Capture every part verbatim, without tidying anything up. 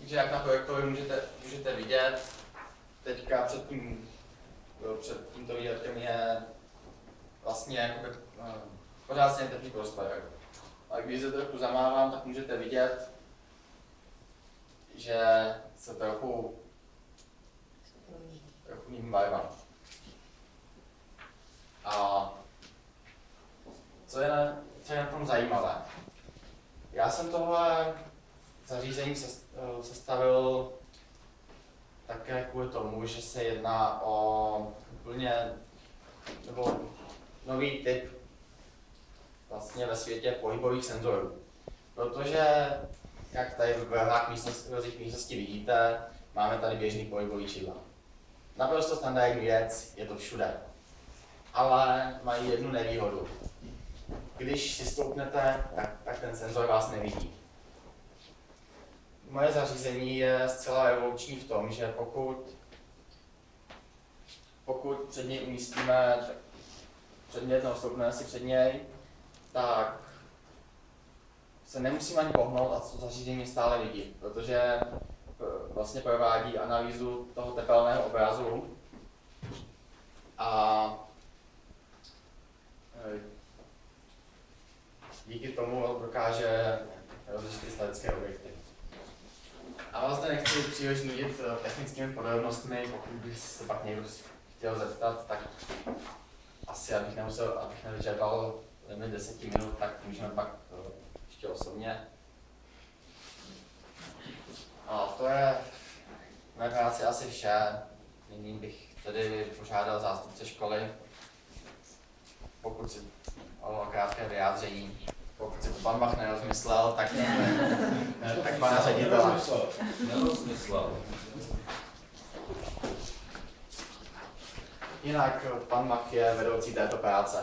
Takže jak na projektoru můžete, můžete vidět, teďka před tím, před tímto výhledkem je vlastně jakoby, pořád stejný teplý prostor. A když se trochu zamávám, tak můžete vidět, že se trochu trochu mění barva. A co je, na, co je na tom zajímavé? Já jsem tohle zařízení sestavil také kvůli tomu, že se jedná o úplně nebo nový typ vlastně ve světě pohybových senzorů. Protože, jak tady v hrách místnosti vidíte, máme tady běžný pohybový čidla. Naprosto standardní věc, je to všude. Ale mají jednu nevýhodu. Když si stoupnete, tak, tak ten senzor vás nevidí. Moje zařízení je zcela revoluční v tom, že pokud, pokud před něj umístíme předmět, nebo stoupneme si před něj, tak se nemusíme ani pohnout a to zařízení stále vidí, protože vlastně provádí analýzu toho tepelného obrazu a díky tomu dokáže rozlišit statické objekty. A vlastně nechci příliš nudit technickými podrobnostmi, pokud bych se pak někdo chtěl zeptat, tak asi abych nemusel, abych nevyčerpal limit deseti minut, tak můžeme pak ještě osobně. A to je v mé práci asi vše. Nyní bych tedy požádal zástupce školy, pokud si o krátké vyjádření. Pokud si to pan Bach nerozmyslel, tak, tak pana ředitela. Nerozmyslel. Jinak pan Bach je vedoucí této práce.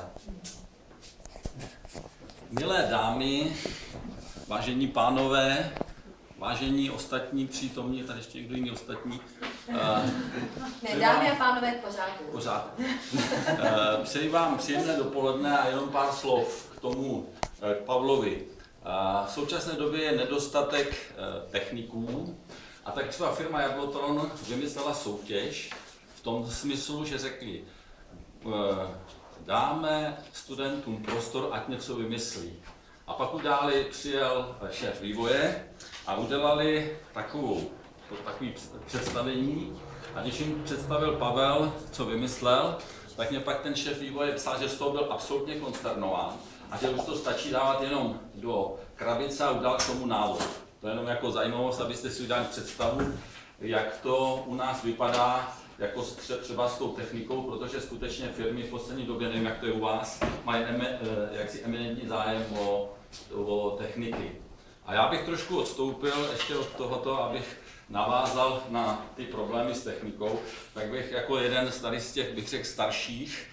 Milé dámy, vážení pánové, vážení ostatní přítomní, tady ještě někdo jiný ostatní. Ne, dámy a pánové, v pořádku. Pořád. Přeji vám příjemné dopoledne a jenom pár slov k tomu, k Pavlovi. V současné době je nedostatek techniků a tak třeba firma Jablotron vymyslela soutěž v tom smyslu, že řekli, dáme studentům prostor, ať něco vymyslí. A pak událi, přijel šéf vývoje a udělali takovou, takový představení. A když jim představil Pavel, co vymyslel, tak mě pak ten šéf vývoje psal, že z toho byl absolutně konsternován a že už to stačí dávat jenom do krabice a udělat k tomu návod. To je jenom jako zajímavost, abyste si udělali představu, jak to u nás vypadá jako střed třeba s tou technikou, protože skutečně firmy v poslední době, nevím jak to je u vás, mají eme, jaksi eminentní zájem o, o techniky. A já bych trošku odstoupil ještě od tohoto, abych navázal na ty problémy s technikou, tak bych jako jeden z tady z těch, bych řekl, starších,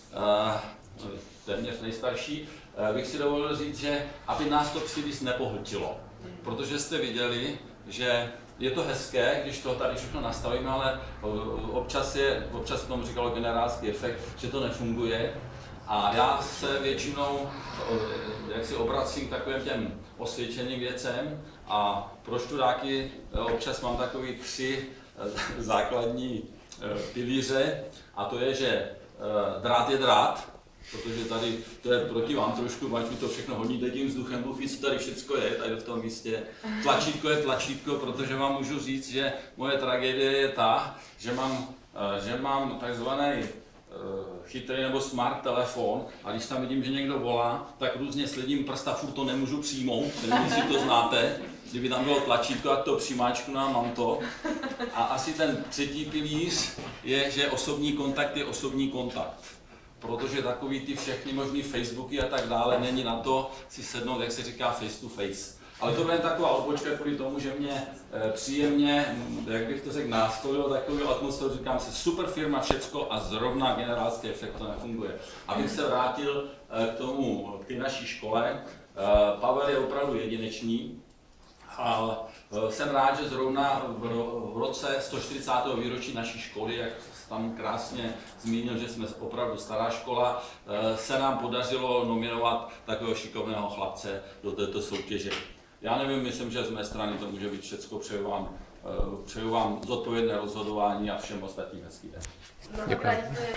téměř nejstarší, bych si dovolil říct, že aby nás to příliš nepohltilo. Protože jste viděli, že je to hezké, když to tady všechno nastavíme, ale občas, je, občas tomu říkalo generálský efekt, že to nefunguje. A já se většinou jak si obracím k takovým těm osvědčeným věcem a pro študáky občas mám takový tři základní pilíře a to je, že drát je drát, protože tady to je proti vám trošku, ať mi to všechno honíte tím vzduchem, Bůh ví, co tady všechno je, tady v tom místě. Tlačítko je tlačítko, protože vám můžu říct, že moje tragédie je ta, že mám, že mám takzvaný chytrý nebo smart telefon a když tam vidím, že někdo volá, tak různě sledím prsta, furt to nemůžu přijmout, nevím, jestli to znáte. Kdyby tam bylo tlačítko, tak to přimáčku nám mám to. A asi ten třetí pilíř je, že osobní kontakt je osobní kontakt. Protože takový ty všechny možný Facebooky a tak dále není na to si sednout, jak se říká, face to face. Ale to bude taková odbočka kvůli tomu, že mě e, příjemně, jak bych to řekl, nastolilo takovou atmosféru, říkám si, super firma, všecko a zrovna generálský efekt to nefunguje. Abych se vrátil e, k tomu, k té naší škole, e, Pavel je opravdu jedinečný a e, jsem rád, že zrovna v, v roce sto čtyřicátého výročí naší školy, jak tam krásně zmínil, že jsme opravdu stará škola, se nám podařilo nominovat takového šikovného chlapce do této soutěže. Já nevím, myslím, že z mé strany to může být všecko. Přeju vám, přeju vám zodpovědné rozhodování a všem ostatním hezký den. Děkuji.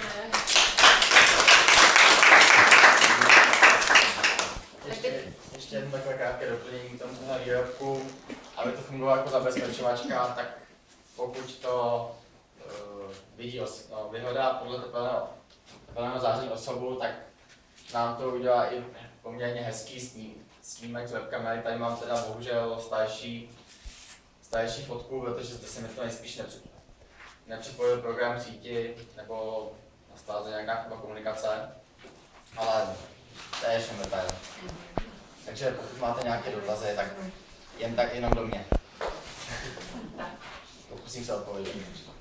Ještě, ještě jedno takové krátké doplnění k tomu výrobku. Aby to fungovalo jako zabezpečovačka, tak pokud to uh, vidí, no, vyhledá podle tepelného, tepelného záření osobu, tak nám to udělá i poměrně hezký sním, snímek z webkamery. Tady mám teda bohužel starší, starší fotku, protože zde se mi to nejspíš nepři, nepřipojil program síti nebo nastala nějaká chyba komunikace, ale to je ještě detail. Takže pokud máte nějaké dotazy, tak jen tak jenom do mě. Pokusím se odpovědět.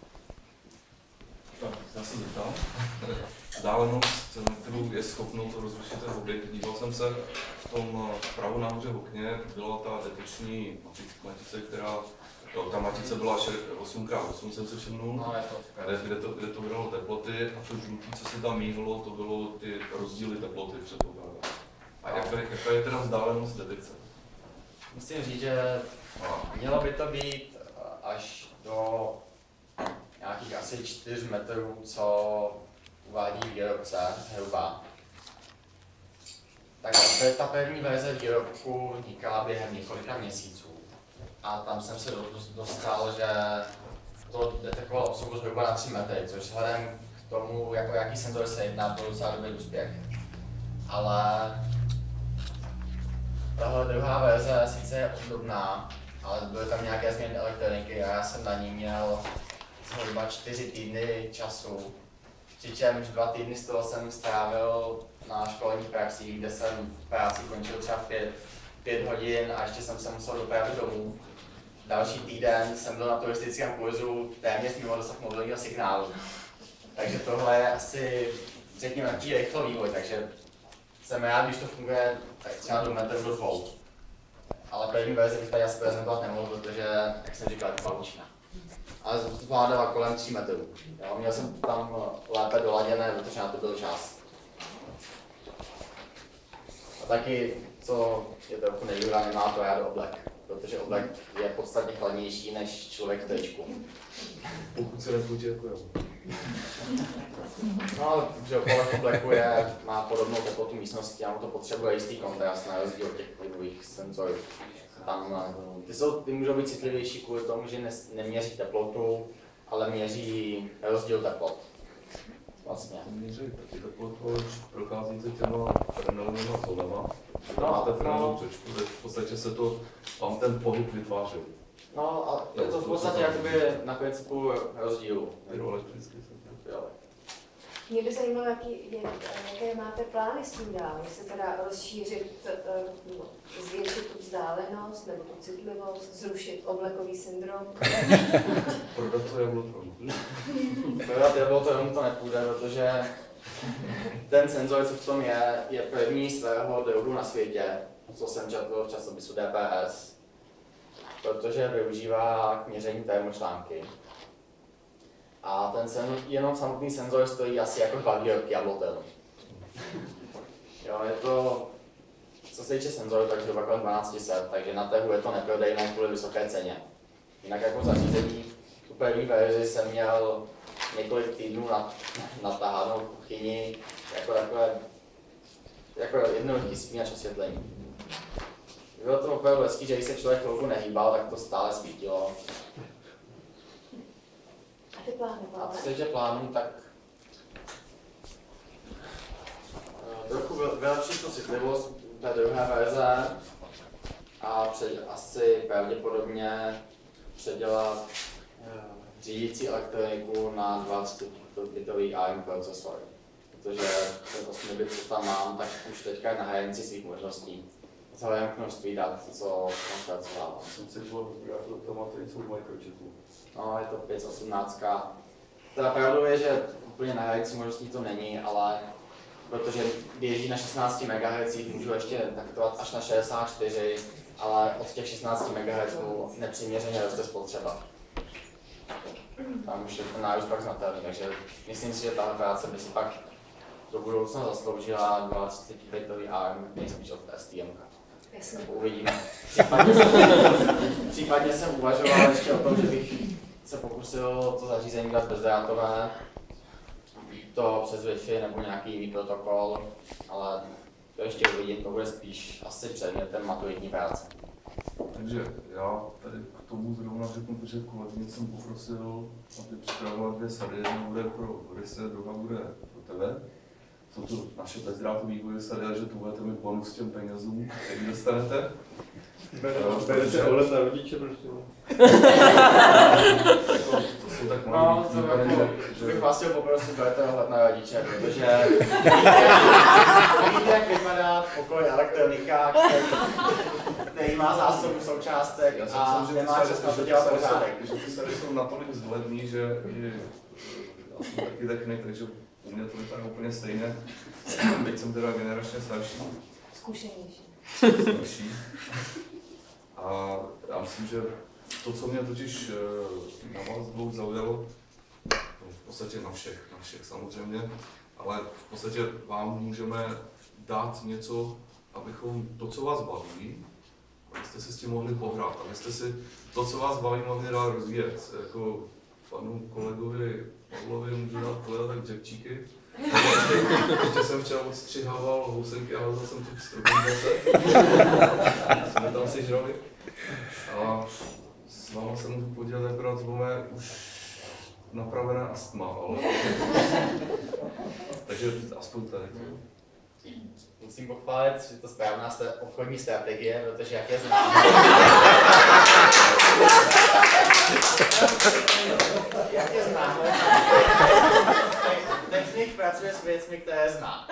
Tak, já se zeptám. Vzdálenost, kterou je schopnou to rozlišit ten objekt. Díval jsem se v tom vpravo nahoře v okně, byla ta detekční matice, která, to, ta matice byla osm krát osm, jsem se všimnul, No, je to kde, kde, to, kde to bralo teploty a to žlutý, co se tam mívalo, to bylo ty rozdíly teploty předpokládám. A jaká, jaká je teda vzdálenost detekce? Musím říct, že mělo by to být až do nějakých asi čtyř metrů, co uvádí výrobce zhruba. Takže ta první verze výrobku vznikala během několika měsíců. A tam jsem se dostal, že to detekovalo osobu zhruba na tři metry, což vzhledem k tomu, jako jaký senzor se jedná, byl docela dobrý úspěch. Ale tahle druhá verze sice je obdobná, ale byly tam nějaké změny elektroniky a já jsem na ní měl zhruba čtyři týdny času. Přičemž dva týdny z toho jsem strávil na školních praxích, kde jsem v práci končil třeba v pět, pět hodin a ještě jsem se musel dopravit domů. Další týden jsem byl na turistickém kurzu téměř mimo dosah mobilního signálu. Takže tohle je asi, řekněme, takový rychlý vývoj, takže jsem rád, když to funguje tak třeba do metru do dvou. Ale první verzi bych tady asi prezentovat nemohl, protože, jak jsem říkal, je to pavučina. Ale zvládala kolem tří metrů. Jo, měl jsem tam lépe doladěné, protože na to byl čas. A taky, co je trochu nevýhoda, nemá to rádo oblek, protože oblek je podstatně chladnější než člověk v tričku. Pokud se nebudí jako jo. No ale že povrch obleku je, má podobnou teplotu místnosti a to potřebuje jistý kontrast na rozdíl od těch klidových senzorů. Tam, ty, jsou, ty můžou být citlivější kvůli tomu, že ne, neměří teplotu, ale měří rozdíl teplot. Vlastně. Měří taky teplotu, když procházíte těma frenelnýma zónama, a tam No, máte no. frenelnou čočku, kde v podstatě se to, vám ten pohyb vytváří. No a je to v podstatě jakoby na principu rozdílu. Hydroelektrický senzor. Mě by zajímalo, jaký, jak, jaké máte plány s tím dál, jestli teda rozšířit, nebo zvětšit tu vzdálenost, nebo tu citlivost, zrušit oblekový syndrom. Prodat to Jablotron. Prodat Jablotron to nepůjde, protože ten senzor, co v tom je, je první svého druhu na světě, co jsem četl v časopisu D P S, protože využívá k měření termočlánky. A ten senzor, jenom samotný senzor stojí asi jako dva výrobky Jablotron. Jo, je to, co se týče senzoru, tak zhruba kolem dvanáct set, takže na trhu je to neprodejné kvůli vysoké ceně. Jinak jako zařízení, tu první verzi jsem měl několik týdnů na, natáhanou kuchyni, jako takové, jako jednoduchý spínač osvětlení. Bylo to opravdu hezký, že když se člověk chvilku nehýbal, tak to stále svítilo. A ty plány, A co se týče plánů, tak trochu vylepšit tu citlivost té druhé verze a před, asi pravděpodobně předělat řídící elektroniku na dvacet bitový A R M procesor. Protože ten osm bit, co tam mám, tak už teďka je na hranici svých možností. Vzhledem k množství dat, co tam zpracovávám. Jsem si chtěl vybrat automatiku microchipu. No, je to pět set osmnáct. Teda pravdou je, že úplně na hranici možností to není, ale protože běží na šestnáct megahertzů, můžu ještě taktovat až na šedesát čtyři, ale od těch šestnáct megahertzů nepřiměřeně roste spotřeba. Tam už je ten nárůst pak znatelný, takže myslím si, že tahle práce by si pak do budoucna zasloužila dvacet bitový A R M, nejspíš od S T M. Jasně. Uvidíme. Případně jsem, případně jsem uvažoval ještě o tom, že bych se pokusil to zařízení dát bezdrátové, to přes Wi-Fi nebo nějaký jiný protokol, ale to ještě uvidím, to bude spíš asi předmětem maturitní práce. Takže já tady k tomu zrovna řeknu, že kolegyně jsem poprosil, aby připravila dvě sady. Jedna bude pro Ryse, druhá bude pro tebe. Jsou to naše bezdrátové vývoje sady, že tu budete mít bonus těm penězům, který dostanete. Berete ohled na rodiče, prostě. To jsou tak No, malé to výkony, jako, že... bych vás chtěl poprosit, berete ohled na rodiče, protože víte, jak vypadá pokoj elektronika, který, který má zásobu součástek Já si a myslím, že ty nemá sady- čas na že to ty dělat sady jsou- pořádek. že ty sady jsou natolik vzhledný, že i já jsem taky technik, takže u mě to vypadá úplně stejně. Teď jsem teda generačně starší. Zkušenější. starší. A já myslím, že to, co mě totiž eh, na vás dvou zaujalo, no v podstatě na všech, na všech samozřejmě, ale v podstatě vám můžeme dát něco, abychom to, co vás baví, abyste si s tím mohli pohrát, abyste si to, co vás baví, mohli dál rozvíjet. Jako panu kolegovi Pavlovi můžu dát kolega tak dřepčíky. Ještě jsem včera odstřihával housenky a házal jsem tu strupní zase. Jsme tam si žrali. A s váma se můžu podělit akorát z mé už napravené astma, ale... Takže aspoň tady. Musím pochválit, že to správná sta- obchodní strategie, protože jak je znám. jak je znám, technik pracuje s věcmi, které zná.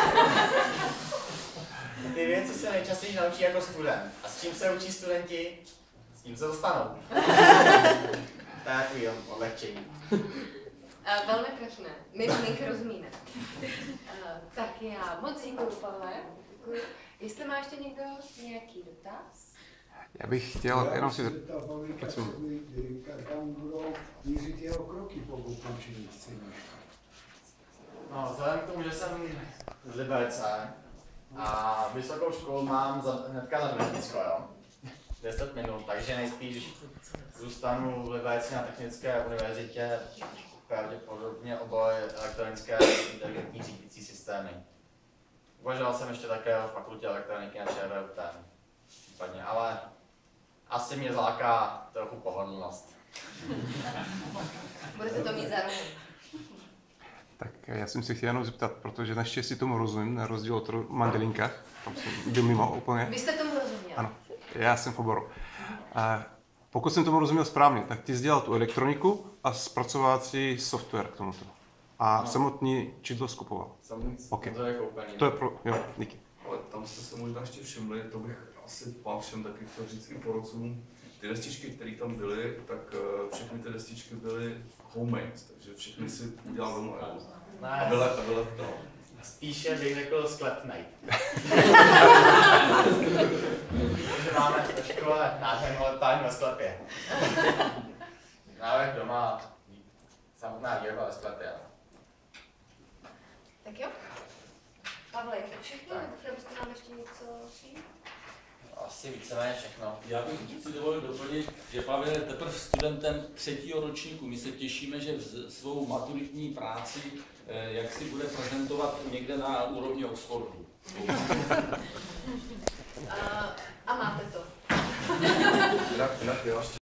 Ty věci se nejčastěji naučí jako student. A s čím se učí studenti? S tím se dostanou. To je takový odlehčení. Uh, velmi pěkné. My malinko rozumíme. Uh, tak já moc děkuji, Pavle. Děkuji. Jestli má ještě někdo nějaký dotaz? Já bych chtěl jenom si... Kam budou mířit jeho kroky po ukončení scény? No, vzhledem k tomu, že jsem z Liberce a vysokou školu mám za, hnedka za Dvěticko, jo? deset minut, takže nejspíš zůstanu v Liberci na Technické univerzitě, pravděpodobně obor elektronické inteligentní řídící systémy. Uvažoval jsem ještě také o fakultě elektroniky na ČVUT, případně, ale asi mě zláká trochu pohodlnost. Budete to mít za rohem. Tak já jsem si chtěl jenom zeptat, protože naštěstí tomu rozumím, na rozdíl od Mandelinka, tam jsem byl mimo úplně. Vy jste tomu rozuměl? Ano, já jsem v oboru. A pokud jsem tomu rozuměl správně, tak ty jsi dělal tu elektroniku a zpracovací software k tomuto. A no. Samotný čidlo skupoval. Samotný okay. to je koupený. To je pro... jo, díky. Ale tam jste se možná ještě všimli, to bych asi vám všem taky chtěl říct i porodcům. Ty destičky, které tam byly, tak všechny ty destičky byly homemade, takže všechny si udělal doma. A byla to. Spíše bych řekl sklepnej. Protože máme ve škole nádhernou letání ve sklepě. Návrh doma, samotná výroba ve sklepě. Tak jo. Pavle, je to všechno? Nebo byste nám ještě něco přijít? Asi víceméně všechno. Já bych si dovolil doplnit, že Pavel je teprve studentem třetího ročníku. My se těšíme, že svou maturitní práci jak si bude prezentovat někde na úrovni Oxfordu. A, a máte to. Jinak, jinak já